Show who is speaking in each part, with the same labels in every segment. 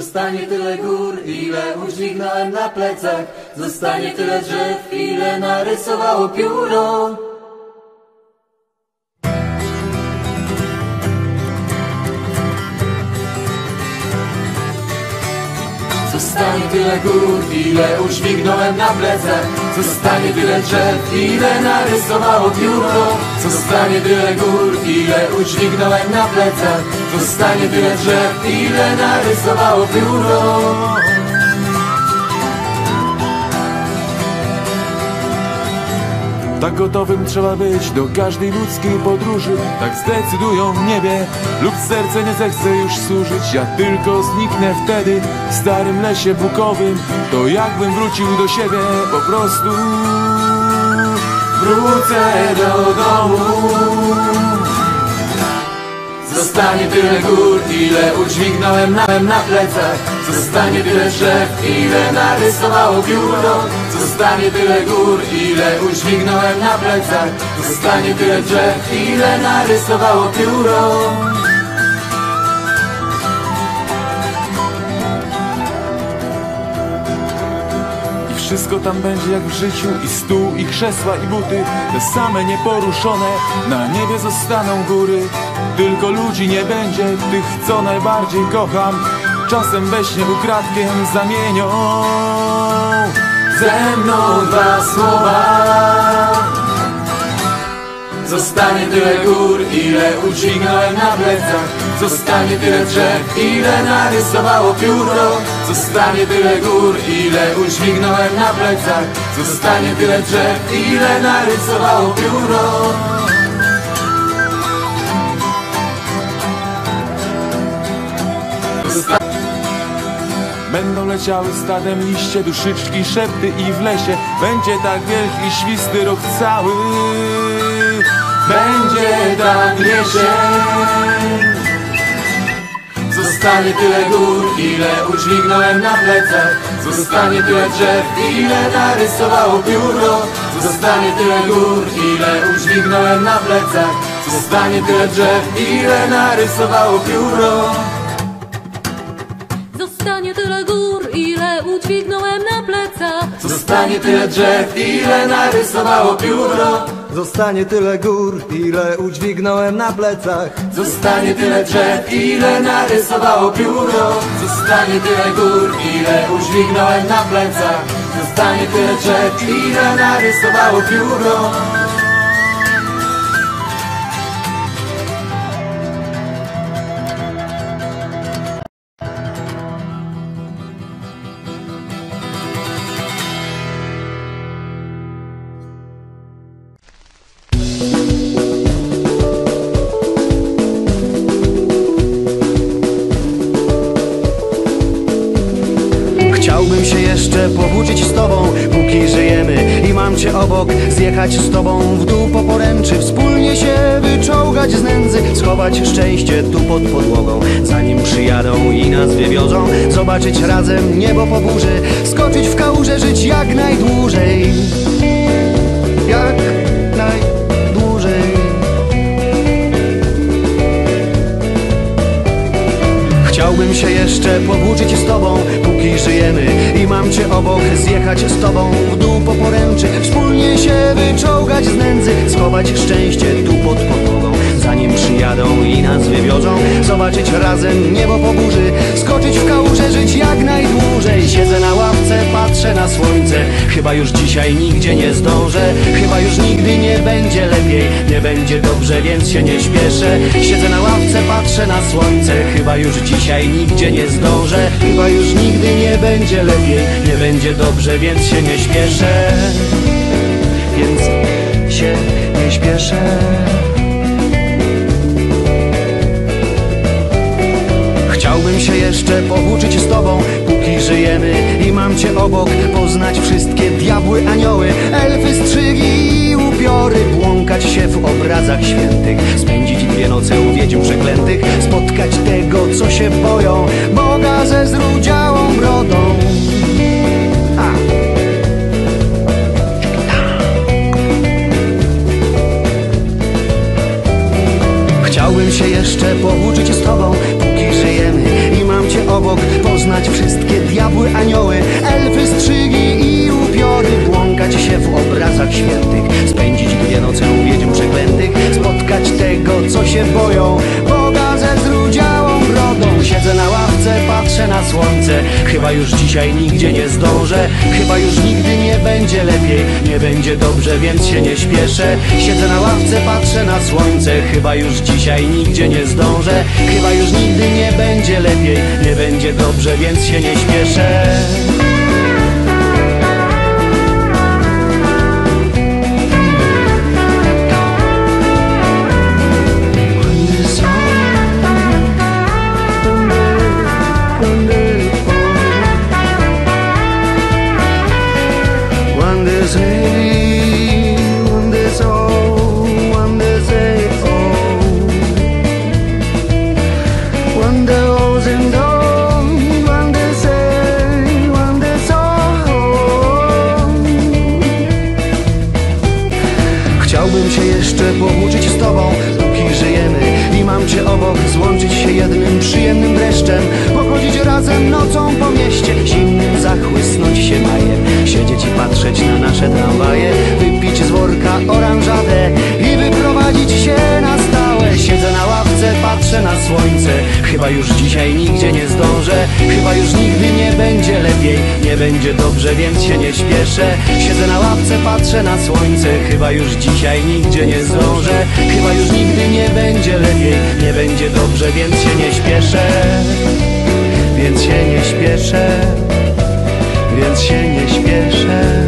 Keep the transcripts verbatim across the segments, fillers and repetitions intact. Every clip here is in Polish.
Speaker 1: Zostanie tyle gór, ile udźwignąłem na plecach. Zostanie tyle drzew, ile narysowało pióro. Zostanie tyle gór, ile udźwignąłem na plecach. Zostanie tyle drzew, ile narysowało pióro. Zostanie tyle gór, ile udźwignąłem na plecach. Zostanie tyle drzew, ile narysowało pióro.
Speaker 2: Tak gotowym trzeba być do każdej ludzkiej podróży. Tak zdecydują w niebie, lub serce nie zechce już służyć. Ja tylko zniknę wtedy w starym lesie bukowym. To jakbym wrócił do siebie, po prostu wrócę do domu.
Speaker 1: Zostanie tyle gór, ile udźwignąłem na, na plecach. Zostanie tyle drzew, ile narysowało pióro. Zostanie tyle gór, ile udźwignąłem na plecach. Zostanie tyle drzew, ile narysowało pióro.
Speaker 2: Wszystko tam będzie jak w życiu, i stół, i krzesła, i buty, te same nieporuszone. Na niebie zostaną góry, tylko ludzi nie będzie, tych co najbardziej kocham. Czasem we śnie ukradkiem zamienią
Speaker 1: ze mną dwa słowa. Zostanie tyle gór, ile udźwignąłem na plecach. Zostanie tyle drzew, ile narysowało pióro. Zostanie tyle gór, ile udźwignąłem na plecach. Zostanie tyle drzew, ile narysowało pióro.
Speaker 2: Będą leciały stadem liście, duszyczki, szepty, i w lesie będzie tak wielki świsty rok cały.
Speaker 1: Będzie tak jesień. Zostanie tyle gór, ile udźwignąłem na plecach. Zostanie tyle drzew, ile narysowało pióro. Zostanie tyle gór, ile udźwignąłem na plecach. Zostanie tyle drzew, ile narysowało pióro.
Speaker 3: Zostanie tyle gór, ile udźwignąłem na plecach.
Speaker 1: Zostanie tyle drzew, ile narysowało pióro.
Speaker 4: Zostanie tyle gór, ile udźwignąłem na plecach.
Speaker 1: Zostanie tyle drzew, ile narysowało pióro. Zostanie tyle gór, ile udźwignąłem na plecach. Zostanie tyle drzew, ile narysowało pióro.
Speaker 5: Chciałbym się jeszcze powłóczyć z tobą, póki żyjemy i mam cię obok. Zjechać z tobą w dół po poręczy, wspólnie się wyczołgać z nędzy. Schować szczęście tu pod podłogą, zanim przyjadą i nas wywiozą. Zobaczyć razem niebo po burzy, skoczyć w kałuże, żyć jak najdłużej. Jak najdłużej. Chciałbym się jeszcze powłóczyć z tobą, póki żyjemy i mam cię obok. Zjechać z tobą w dół po poręczy, wspólnie się wyczołgać z nędzy. Schować szczęście tu pod podłogą, zanim przyjadą i nas wywiozą. Zobaczyć razem niebo po burzy, skoczyć w kałuże, żyć jak najdłużej. Siedzę na ławce, patrzę na słońce, chyba już dzisiaj nigdzie nie zdążę. Chyba już nigdy nie będzie lepiej, nie będzie dobrze, więc się nie śpieszę. Siedzę na ławce, patrzę na słońce, chyba już dzisiaj nigdzie nie zdążę. Chyba już nigdy nie będzie lepiej, nie będzie dobrze, więc się nie śpieszę. Więc się nie śpieszę. Chciałbym się jeszcze powłóczyć z tobą, póki żyjemy i mam cię obok. Poznać wszystkie diabły, anioły, elfy, strzygi i upiory. Błąkać się w obrazach świętych, spędzić dwie noce u wiedźm przeklętych. Spotkać tego, co się boją, Boga ze zrudziałą brodą. A. Chciałbym się jeszcze powłóczyć z tobą, póki żyjemy i mam cię obok. Poznać poznać wszystkie diabły, anioły, elfy, strzygi i upiory, błąkać się w obrazach świętych, spędzić dwie noce u wiedźm przeklętych, spotkać tego, co się boją, Boga ze zrudziałą brodą. Siedzę na ławce, patrzę na słońce, chyba już dzisiaj nigdzie nie zdążę, chyba już nigdy nie będzie lepiej, nie będzie dobrze, więc się nie śpieszę. Siedzę na ławce, patrzę na słońce, chyba już dzisiaj nigdzie nie zdążę, chyba już nigdy nie będzie lepiej, nie będzie dobrze, więc się nie śpieszę. Chciałbym się jeszcze powłóczyć z tobą, póki żyjemy i mam cię obok, złączyć się jednym przyjemnym dreszczem, pochodzić razem nocą po mieście, zimnym zachłysnąć się majem, siedzieć i patrzeć na nasze tramwaje, wypić z worka oranżadę i wyprowadzić się na stałe. Siedzę na ławce, patrzę na słońce, chyba już dzisiaj nigdzie nie zdążę, chyba już nigdy nie będzie lepiej, nie będzie dobrze, więc się nie śpieszę. Siedzę na ławce, patrzę na słońce, chyba już dzisiaj nigdzie nie zdążę, chyba już nigdy nie będzie lepiej, nie będzie dobrze, więc się nie śpieszę, więc się nie śpieszę, więc się nie śpieszę.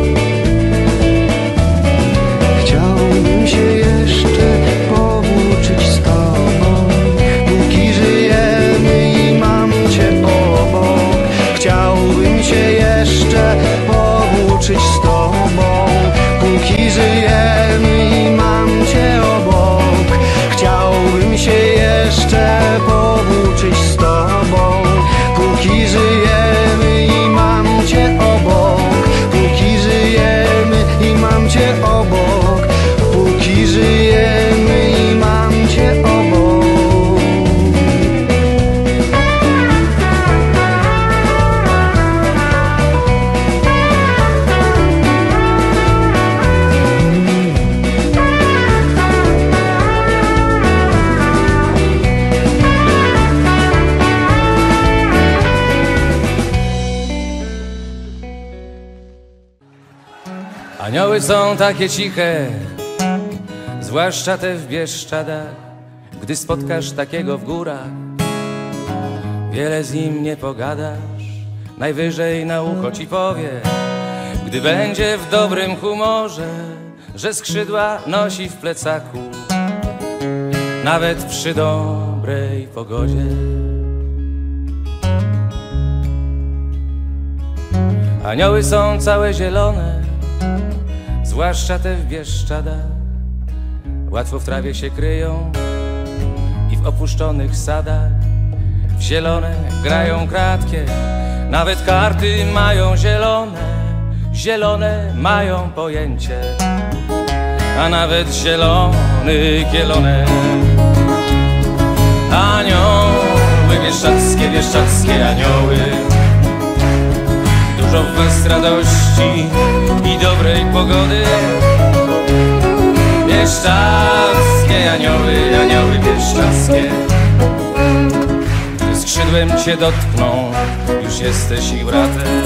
Speaker 5: Chciałbym się jeszcze powłóczyć z tobą, póki żyjemy i mam cię obok. Chciałbym się jeszcze powłóczyć z tobą, póki żyjemy i mam cię obok. Chciałbym się jeszcze powłóczyć z tobą, póki żyjemy i mam cię obok. Póki żyjemy i mam cię obok. Póki żyjemy i mam cię obok.
Speaker 6: Anioły są takie ciche, zwłaszcza te w Bieszczadach. Gdy spotkasz takiego w górach, wiele z nim nie pogadasz, najwyżej na ucho ci powie, gdy będzie w dobrym humorze, że skrzydła nosi w plecaku, nawet przy dobrej pogodzie. Anioły są całe zielone, zwłaszcza te w Bieszczadach. Łatwo w trawie się kryją i w opuszczonych sadach. W zielone grają kratkie, nawet karty mają zielone. Zielone mają pojęcie, a nawet zielony kielonek. Anioły bieszczadzkie, bieszczadzkie anioły, dużo w was radości i dobrej pogody. Bieszczadzkie anioły, anioły bieszczadzkie, gdy skrzydłem cię dotkną, już jesteś ich bratem.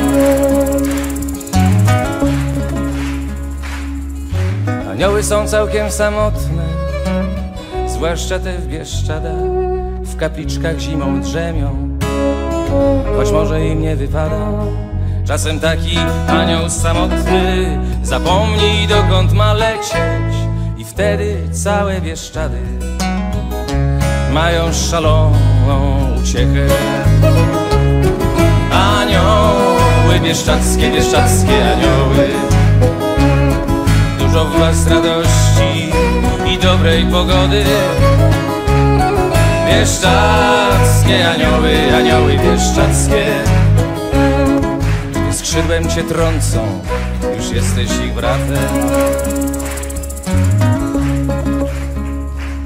Speaker 6: Anioły są całkiem samotne, zwłaszcza te w Bieszczadach. W kapliczkach zimą drzemią, choć może im nie wypada. Czasem taki anioł samotny zapomni, dokąd ma lecieć, i wtedy całe Bieszczady mają szaloną uciechę. Anioły bieszczadzkie, bieszczadzkie anioły, dużo w was radości i dobrej pogody. Bieszczadzkie anioły, anioły bieszczadzkie, skrzydłem cię trącą, już jesteś ich bratem.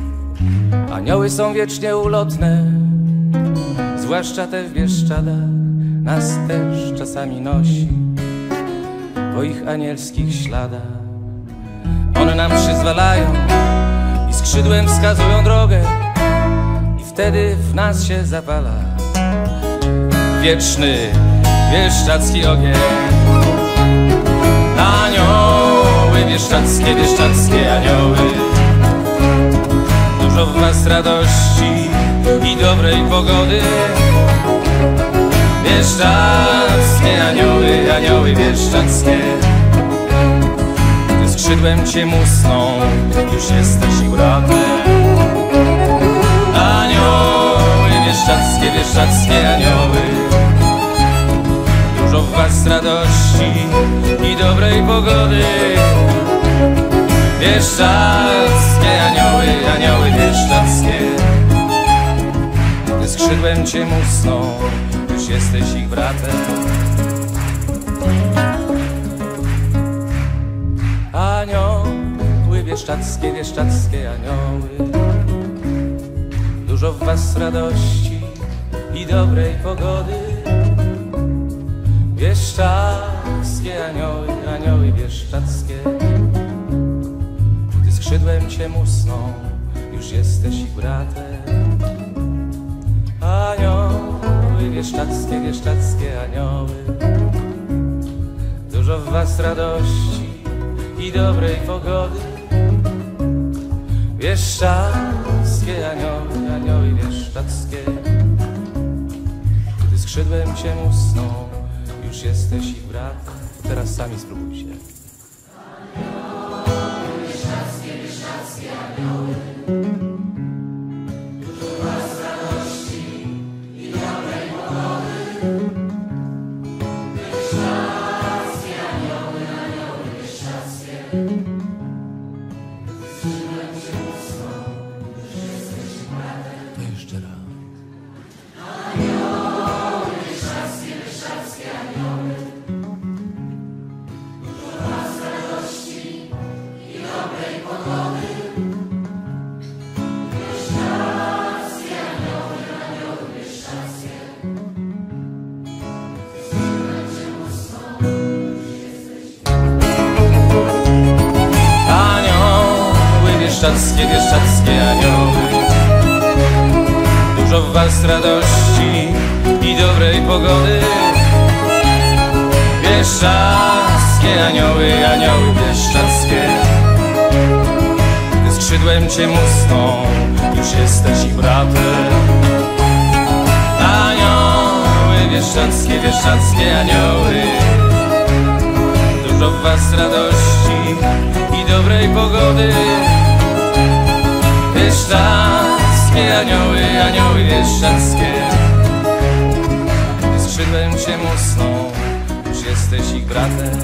Speaker 6: Anioły są wiecznie ulotne, zwłaszcza te w Bieszczadach. nas też czasami nosi po ich anielskich śladach. One nam przyzwalają i skrzydłem wskazują drogę, i wtedy w nas się zapala wieczny, wieszczacki ogień. Anioły wieszczackie, wieszczackie anioły, dużo w was radości i dobrej pogody. Wieszczackie anioły, anioły wieszczackie, gdy skrzydłem cię musną, już jesteś ich bratem. Anioły wieszczackie, wieszczackie anioły, dużo w was radości i dobrej pogody. Wieszczackie anioły, anioły wieszczackie, gdy skrzydłem cię musną, już jesteś ich bratem. Anioły wieszczackie, wieszczackie anioły, dużo w was radości i dobrej pogody. Wieszczackie anioły, anioły wieszczackie, gdy skrzydłem cię musną, już jesteś ich bratem. Anioły wieszczackie, wieszczackie anioły, dużo w was radości i dobrej pogody. Wieszczackie anioły, anioły wieszczackie, gdy skrzydłem cię musną, już jesteś ich bratem. Teraz sami spróbujcie. Anioły wieszczackie, wieszczackie anioły, dużo w was radości i dobrej pogody. Wieszczackie anioły, anioły wieszczackie, gdy skrzydłem cię musną, już jesteś ich bratem. To jeszcze raz. Anioły wieszczackie, wieszczackie anioły, dużo w was radości i dobrej pogody. Wieszczackie anioły, anioły wieszczackie, skrzydłem cię musną, już jesteś. Anioły wieszczackie, wieszczackie anioły, dużo w was radości i dobrej pogody. Wieszczackie anioły, anioły wieszczackie, gdy skrzydłem cię musną, już jesteś ich bratem. Anioły wieszczackie, wieszczackie anioły, dużo w was radości i dobrej pogody. Wieszczackie anioły, anioły wieszczackie, gdy skrzydłem cię musną, już jesteś ich bratem.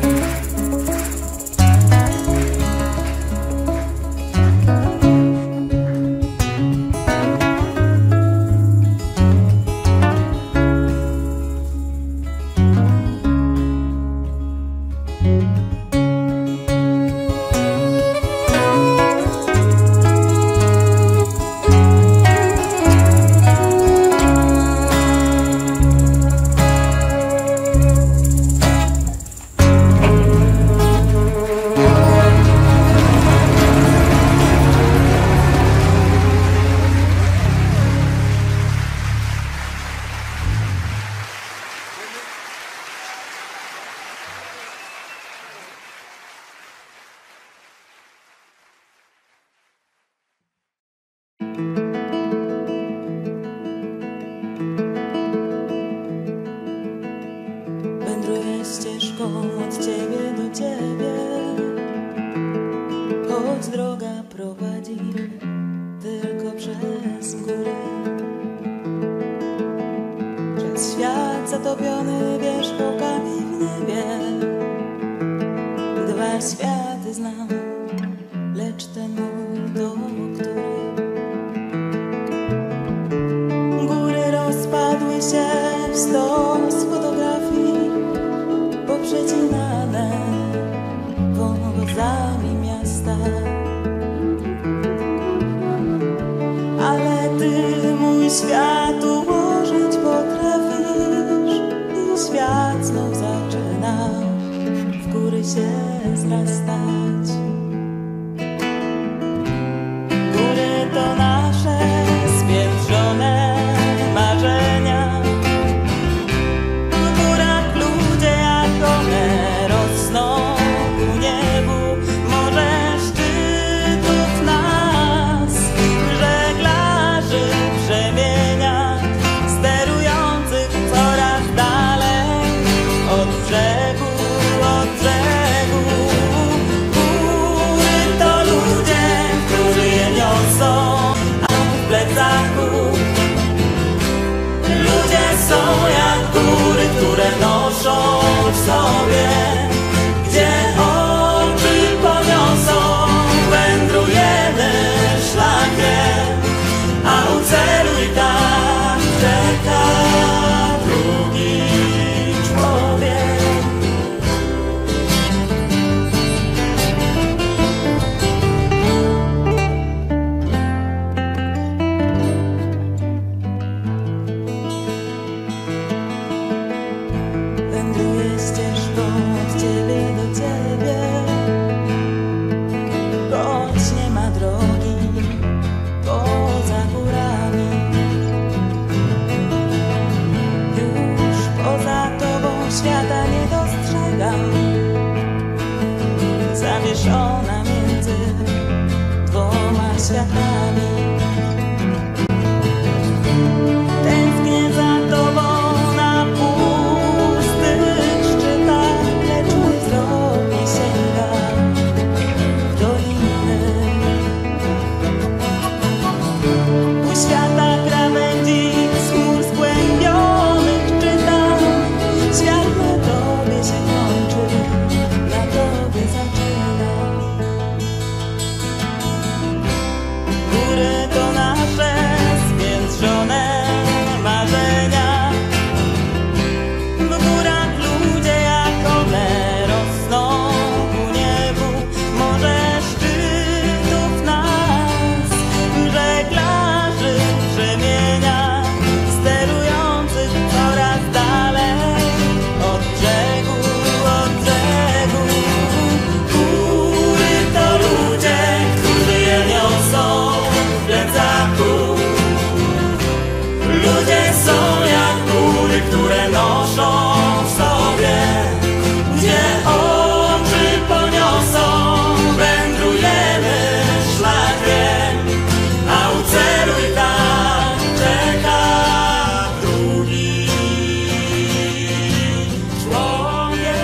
Speaker 7: Wędruję ścieżką od ciebie do ciebie, choć droga prowadzi tylko przez góry. Przez świat zatopiony wierzchołkami w niebie, dwa światy znam, lecz ten mój to który? Góry rozpadły się w stos fotografii, poprzecinane wąwozami miasta. Ale ty mój świat ułożyć potrafisz i dorastać. Góry to nasze spiętrzone marzenia. W górach ludzie jak one rosną ku niebu. Może szczytów nas żeglarzy przemienia, sterujących coraz dalej od brzegu, od brzegu. Góry to ludzie, którzy je niosą, a w plecaku ludzie są jak góry, które noszą w sobie, gdzie oczy poniosą. Wędrujemy szlakiem, a u celu i tak czeka drugi człowiek. Wędruję ścieżką od ciebie do ciebie, choć nie ma drogi poza górami. Już poza tobą świata nie dostrzegam, zawieszona między dwoma światami. Tęsknię za tobą na pustych szczytach, lecz mój wzrok nie sięga w doliny. U świata krawędzi z chmur skłębionych czytam. Świat na tobie się kończy, na tobie zaczyna. Góry to nasze spiętrzone marzenia. W górach ludzie jak one rosną ku niebu. Może szczytów nas żeglarzy przemienia, sterujących coraz dalej od brzegu, od brzegu. Góry to ludzie, którzy je niosą w plecaku. Ludzie są jak góry, które noszą w sobie, gdzie oczy poniosą. Wędrujemy szlakiem, a u celu i tak czeka drugi człowiek.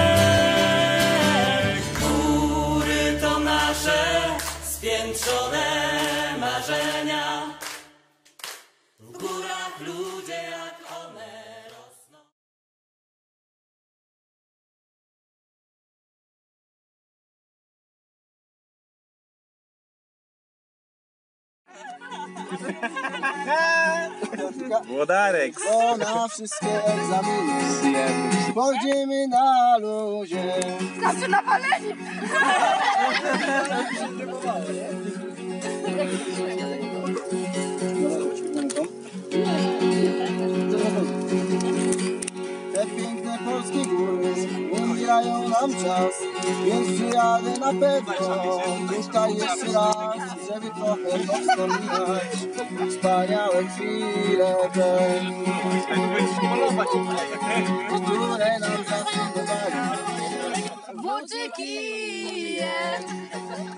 Speaker 7: Góry to nasze spiętrzone marzenia. W górach ludzie jak one rosną.
Speaker 8: Włodarek.
Speaker 9: Bo na wszystkie egzaminy zjem, pójdziemy na luzie.
Speaker 10: Znaczy na palenie!
Speaker 9: Te piękne polskie góry umierają nam czas, więc przyjadę na pewno tutaj jeszcze raz, żeby trochę powspominać wspaniałe chwile te, które nam zasłynęły.
Speaker 10: Włóczyki!